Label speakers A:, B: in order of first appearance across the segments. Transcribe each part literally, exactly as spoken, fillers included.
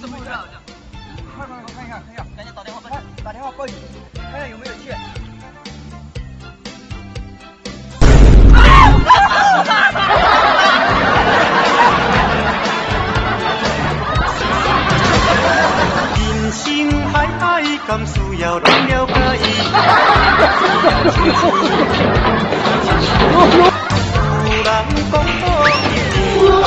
A: 怎么回事啊？快快快看一下，看一下，赶紧打电话报警，打电话报警，看看有没有气。
B: 人生海海，甘需要人了解？有人讲好，一定有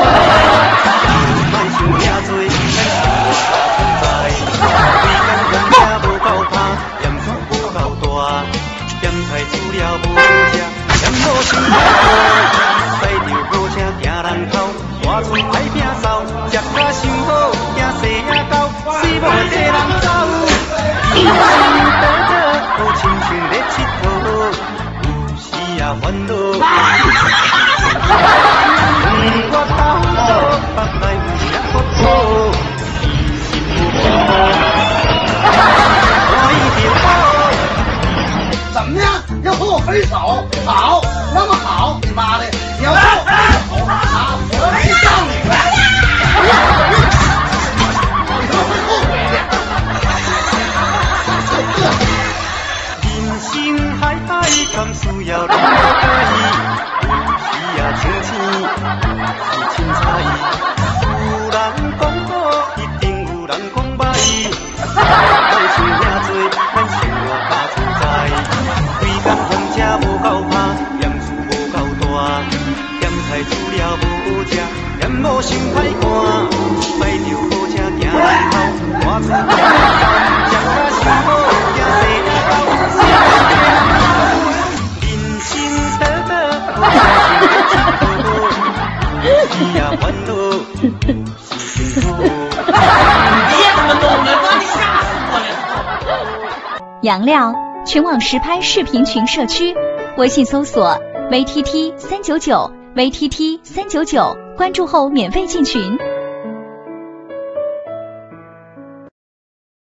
B: 莫想遐多，咱是我在。规工人家无够拍，盐水无够大，咸菜煮了无食，盐无想太多，驶着好车行人头，大厝歹拼扫，食甲想好，惊细仔狗，水某一人走。人生短短，好亲像咧佚佗，有时也烦恼。我斗倒，北来有啥好讨？其实有我一定好。
C: 怎么样？要和我分手？好，那么好，你妈的！你要跟我分手啊？我去告你们！你他妈会后悔的。
B: 人生海海，甘需要人了解？有时也清醒，是凊彩。有人讲好，一定有人讲歹。莫想遐多，咱生活较自在。规工饭吃无够拍，盐厝无够大，咸菜煮了无食，盐某想太寒。驶着好车行人头，大厝歹拼扫，食甲想好，惊细仔狗。人生短短，好亲像咧佚佗，有时也烦恼，是幸福。
C: 别他妈弄了，把你吓死我了！
D: 杨亮，全网实拍视频群社区，微信搜索 V T T 三九九 V T T 三九九，关注后免费进群。